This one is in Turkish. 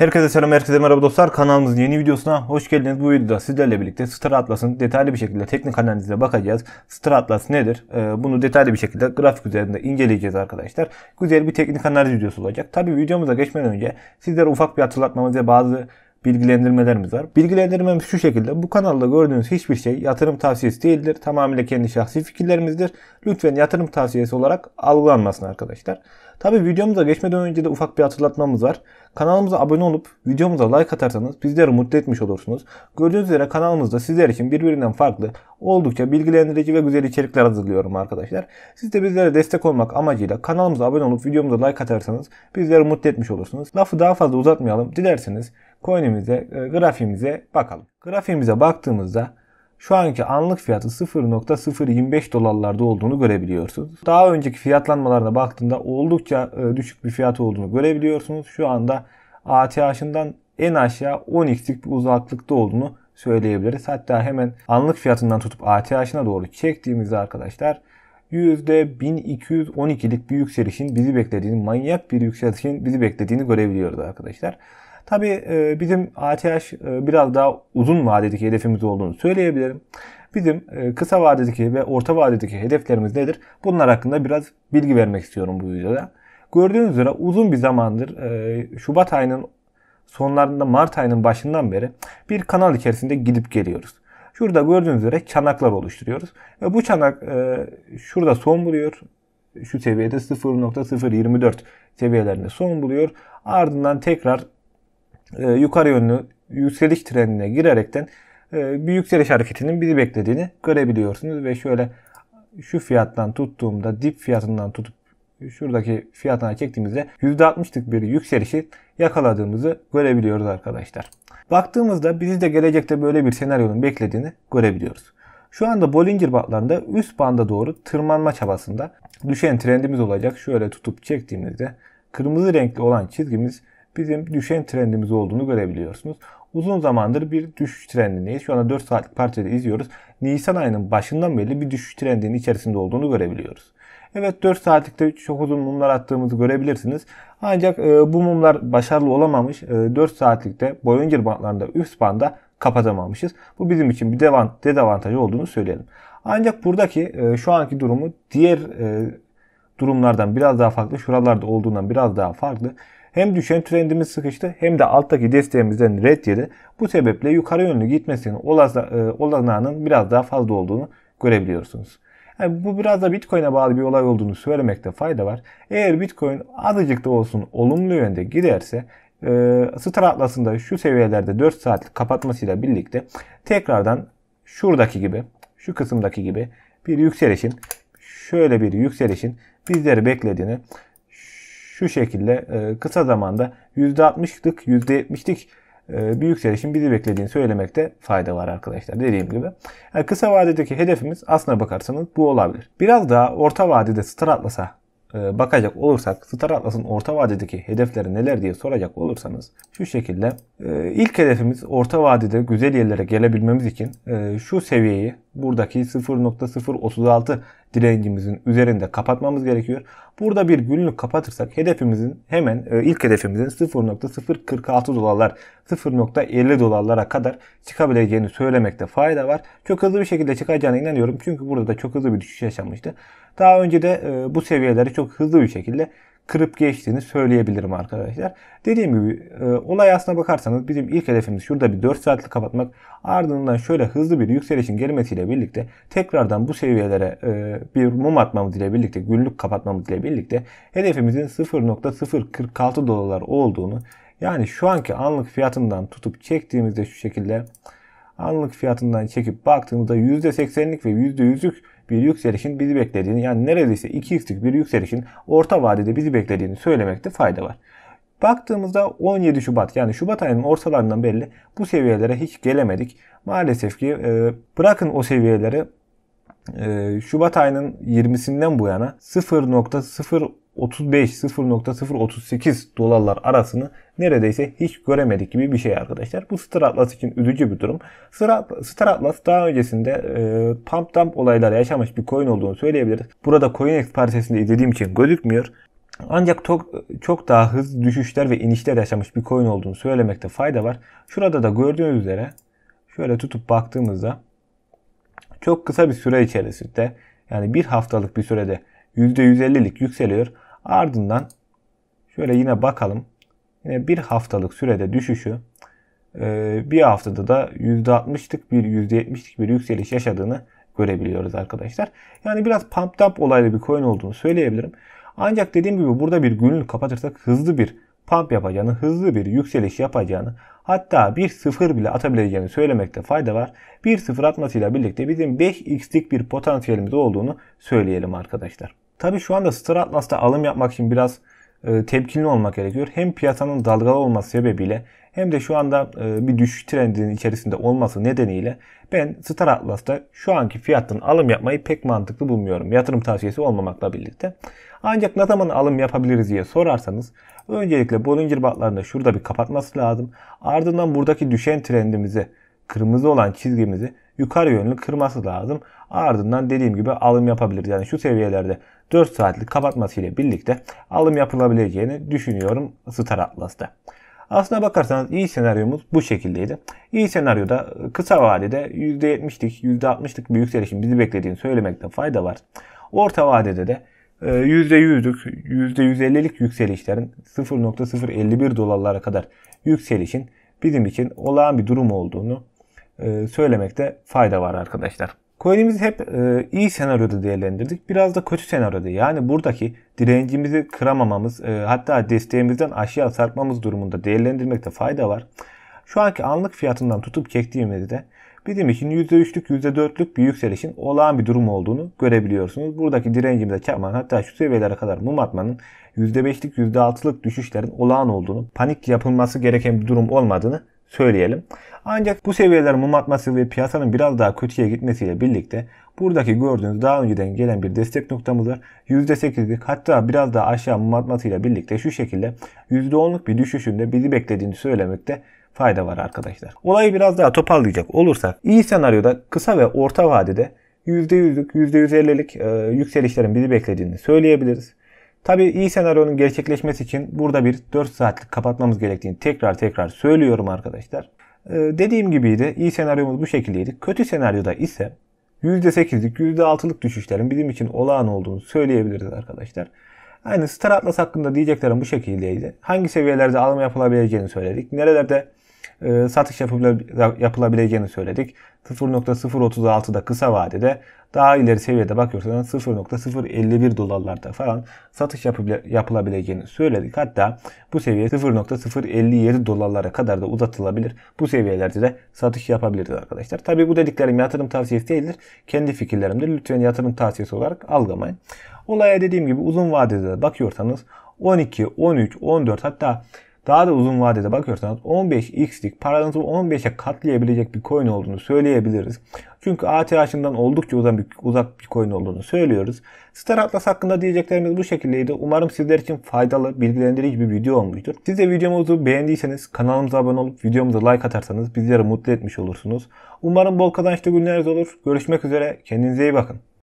Herkese selam, herkese merhaba dostlar. Kanalımızın yeni videosuna hoş geldiniz. Bu videoda sizlerle birlikte Star Atlas'ın detaylı bir şekilde teknik analizine bakacağız. Star Atlas nedir? Bunu detaylı bir şekilde grafik üzerinde inceleyeceğiz arkadaşlar. Güzel bir teknik analiz videosu olacak. Tabi videomuza geçmeden önce sizlere ufak bir hatırlatmamız ve bazı bilgilendirmelerimiz var. Bilgilendirmemiz şu şekilde: bu kanalda gördüğünüz hiçbir şey yatırım tavsiyesi değildir. Tamamıyla kendi şahsi fikirlerimizdir. Lütfen yatırım tavsiyesi olarak algılanmasın arkadaşlar. Tabi videomuza geçmeden önce de ufak bir hatırlatmamız var. Kanalımıza abone olup videomuza like atarsanız bizleri mutlu etmiş olursunuz. Gördüğünüz üzere kanalımızda sizler için birbirinden farklı, oldukça bilgilendirici ve güzel içerikler hazırlıyorum arkadaşlar. Siz de bizlere destek olmak amacıyla kanalımıza abone olup videomuza like atarsanız bizleri mutlu etmiş olursunuz. Lafı daha fazla uzatmayalım. Dilerseniz coin'imize, grafiğimize bakalım. Grafiğimize baktığımızda şu anki anlık fiyatı 0.025 dolarlarda olduğunu görebiliyorsunuz. Daha önceki fiyatlanmalarına baktığında oldukça düşük bir fiyat olduğunu görebiliyorsunuz. Şu anda ATH'ından en aşağı 10x'lik bir uzaklıkta olduğunu söyleyebiliriz. Hatta hemen anlık fiyatından tutup ATH'ına doğru çektiğimizde arkadaşlar %1212'lik bir yükselişin bizi beklediğini, manyak bir yükselişin bizi beklediğini görebiliyoruz arkadaşlar. Tabi bizim ATH biraz daha uzun vadedeki hedefimiz olduğunu söyleyebilirim. Bizim kısa vadedeki ve orta vadedeki hedeflerimiz nedir? Bunlar hakkında biraz bilgi vermek istiyorum bu videoda. Gördüğünüz üzere uzun bir zamandır Şubat ayının sonlarında, Mart ayının başından beri bir kanal içerisinde gidip geliyoruz. Şurada gördüğünüz üzere çanaklar oluşturuyoruz. Ve bu çanak şurada son buluyor. Şu seviyede 0.024 seviyelerinde son buluyor. Ardından tekrar yukarı yönlü yükseliş trendine girerekten bir yükseliş hareketinin bizi beklediğini görebiliyorsunuz. Ve şöyle şu fiyattan tuttuğumda, dip fiyatından tutup şuradaki fiyatına çektiğimizde %60'lık bir yükselişi yakaladığımızı görebiliyoruz arkadaşlar. Baktığımızda bizi de gelecekte böyle bir senaryonun beklediğini görebiliyoruz. Şu anda Bollinger Bandlarında üst banda doğru tırmanma çabasında düşen trendimiz olacak. Şöyle tutup çektiğimizde kırmızı renkli olan çizgimiz bizim düşen trendimiz olduğunu görebiliyorsunuz. Uzun zamandır bir düşüş trendindeyiz. Şu anda 4 saatlik parçada izliyoruz. Nisan ayının başından beri bir düşüş trendinin içerisinde olduğunu görebiliyoruz. Evet, 4 saatlikte çok uzun mumlar attığımızı görebilirsiniz. Ancak bu mumlar başarılı olamamış. 4 saatlikte Bollinger Bandlarında üst banda kapatamamışız. Bu bizim için bir dezavantajı olduğunu söyleyelim. Ancak buradaki şu anki durumu diğer durumlardan biraz daha farklı. Şuralarda olduğundan biraz daha farklı. Hem düşen trendimiz sıkıştı hem de alttaki desteğimizden red yedi. Bu sebeple yukarı yönlü gitmesinin olanağının biraz daha fazla olduğunu görebiliyorsunuz. Yani bu biraz da Bitcoin'e bağlı bir olay olduğunu söylemekte fayda var. Eğer Bitcoin azıcık da olsun olumlu yönde giderse Star Atlas'ın şu seviyelerde 4 saatlik kapatmasıyla birlikte tekrardan şuradaki gibi, şu kısımdaki gibi bir yükselişin, şöyle bir yükselişin bizleri beklediğini, şu şekilde kısa zamanda %60'lık, %70'lik bir yükselişin bizi beklediğini söylemekte fayda var arkadaşlar. Dediğim gibi. Yani kısa vadedeki hedefimiz aslına bakarsanız bu olabilir. Biraz daha orta vadede Star Atlas'a bakacak olursak, Star Atlas'ın orta vadedeki hedefleri neler diye soracak olursanız şu şekilde. İlk hedefimiz orta vadede güzel yerlere gelebilmemiz için şu seviyeyi, buradaki 0.036 direncimizin üzerinde kapatmamız gerekiyor. Burada bir günlük kapatırsak hedefimizin hemen ilk hedefimizin 0.046 dolarlar, 0.50 dolarlara kadar çıkabileceğini söylemekte fayda var. Çok hızlı bir şekilde çıkacağına inanıyorum. Çünkü burada da çok hızlı bir düşüş yaşanmıştı. Daha önce de bu seviyeleri çok hızlı bir şekilde kırıp geçtiğini söyleyebilirim arkadaşlar. Dediğim gibi olay aslına bakarsanız bizim ilk hedefimiz şurada bir 4 saatlik kapatmak. Ardından şöyle hızlı bir yükselişin gelmesiyle birlikte tekrardan bu seviyelere bir mum atmamız ile birlikte, günlük kapatmamız ile birlikte hedefimizin 0.046 dolar olduğunu, yani şu anki anlık fiyatından tutup çektiğimizde şu şekilde anlık fiyatından çekip baktığımızda %80'lik ve %100'lük bir yükselişin bizi beklediğini, yani neredeyse 2x'lik bir yükselişin orta vadede bizi beklediğini söylemekte fayda var. Baktığımızda 17 Şubat, yani Şubat ayının ortalarından belli bu seviyelere hiç gelemedik. Maalesef ki bırakın o seviyeleri, Şubat ayının 20'sinden bu yana 0.035-0.038 dolarlar arasını neredeyse hiç göremedik gibi bir şey arkadaşlar. Bu Star Atlas için üzücü bir durum. Star Atlas daha öncesinde pump dump olayları yaşamış bir coin olduğunu söyleyebiliriz. Burada CoinEx paritesinde izlediğim için gözükmüyor. Ancak çok daha hızlı düşüşler ve inişler yaşamış bir coin olduğunu söylemekte fayda var. Şurada da gördüğünüz üzere şöyle tutup baktığımızda çok kısa bir süre içerisinde, yani bir haftalık bir sürede %150'lik yükseliyor. Ardından şöyle yine bakalım. Yine bir haftalık sürede düşüşü, bir haftada da %60'lık bir %70'lik bir yükseliş yaşadığını görebiliyoruz arkadaşlar. Yani biraz pump dump olaylı bir coin olduğunu söyleyebilirim. Ancak dediğim gibi burada bir günlük kapatırsak hızlı bir pump yapacağını, hızlı bir yükseliş yapacağını, hatta bir sıfır bile atabileceğini söylemekte fayda var. Bir sıfır atmasıyla birlikte bizim 5x'lik bir potansiyelimiz olduğunu söyleyelim arkadaşlar. Tabi şu anda Star Atlas'ta alım yapmak için biraz temkinli olmak gerekiyor. Hem piyasanın dalgalı olması sebebiyle hem de şu anda bir düşüş trendinin içerisinde olması nedeniyle ben Star Atlas'ta şu anki fiyattan alım yapmayı pek mantıklı bulmuyorum. Yatırım tavsiyesi olmamakla birlikte. Ancak ne zaman alım yapabiliriz diye sorarsanız öncelikle Bollinger Bandlarında şurada bir kapatması lazım. Ardından buradaki düşen trendimizi, kırmızı olan çizgimizi yukarı yönlü kırması lazım. Ardından dediğim gibi alım yapabiliriz. Yani şu seviyelerde 4 saatlik kapatması ile birlikte alım yapılabileceğini düşünüyorum Star Atlas'ta. Aslına bakarsanız iyi senaryomuz bu şekildeydi. İyi senaryoda kısa vadede %70'lik, %60'lık bir yükselişin bizi beklediğini söylemekte fayda var. Orta vadede de %100'lük, %150'lik yükselişlerin 0.051 dolarlara kadar yükselişin bizim için olağan bir durum olduğunu söylemekte fayda var arkadaşlar. Coin'imizi hep iyi senaryoda değerlendirdik. Biraz da kötü senaryoda. Yani buradaki direncimizi kıramamamız, hatta desteğimizden aşağı sarkmamız durumunda değerlendirmekte fayda var. Şu anki anlık fiyatından tutup çektiğimizde bizim için %3'lük, %4'lük bir yükselişin olağan bir durum olduğunu görebiliyorsunuz. Buradaki direncimize çarpmanın, hatta şu seviyelere kadar mum atmanın %5'lik, %6'lık düşüşlerin olağan olduğunu, panik yapılması gereken bir durum olmadığını söyleyelim. Ancak bu seviyeler mum atması ve piyasanın biraz daha kötüye gitmesiyle birlikte buradaki gördüğünüz daha önceden gelen bir destek noktamız var. %8'lik, hatta biraz daha aşağı mum atmasıyla birlikte şu şekilde %10'luk bir düşüşünde bizi beklediğini söylemekte fayda var arkadaşlar. Olayı biraz daha toparlayacak olursak iyi senaryoda kısa ve orta vadede %100'lük, %150'lik yükselişlerin bizi beklediğini söyleyebiliriz. Tabii iyi senaryonun gerçekleşmesi için burada bir 4 saatlik kapatmamız gerektiğini tekrar söylüyorum arkadaşlar. Dediğim gibiydi. İyi senaryomuz bu şekildeydi. Kötü senaryoda ise %8'lik, %6'lık düşüşlerin bizim için olağan olduğunu söyleyebiliriz arkadaşlar. Yani Star Atlas hakkında diyeceklerim bu şekildeydi. Hangi seviyelerde alım yapılabileceğini söyledik. Nerelerde satış yapılabileceğini söyledik. 0.036'da kısa vadede, daha ileri seviyede bakıyorsanız 0.051 dolarlarda falan satış yapılabileceğini söyledik. Hatta bu seviye 0.057 dolarlara kadar da uzatılabilir. Bu seviyelerde de satış yapabiliriz arkadaşlar. Tabii bu dediklerim yatırım tavsiyesi değildir. Kendi fikirlerimdir. Lütfen yatırım tavsiyesi olarak algılamayın. Olaya dediğim gibi uzun vadede bakıyorsanız 12, 13, 14, hatta daha da uzun vadede bakıyorsanız 15x'lik, paranızı 15'e katlayabilecek bir coin olduğunu söyleyebiliriz. Çünkü ATH'ından oldukça uzak bir coin olduğunu söylüyoruz. Star Atlas hakkında diyeceklerimiz bu şekildeydi. Umarım sizler için faydalı, bilgilendirici bir video olmuştur. Siz de videomuzu beğendiyseniz kanalımıza abone olup videomuza like atarsanız bizleri mutlu etmiş olursunuz. Umarım bol kazançlı günleriniz olur. Görüşmek üzere. Kendinize iyi bakın.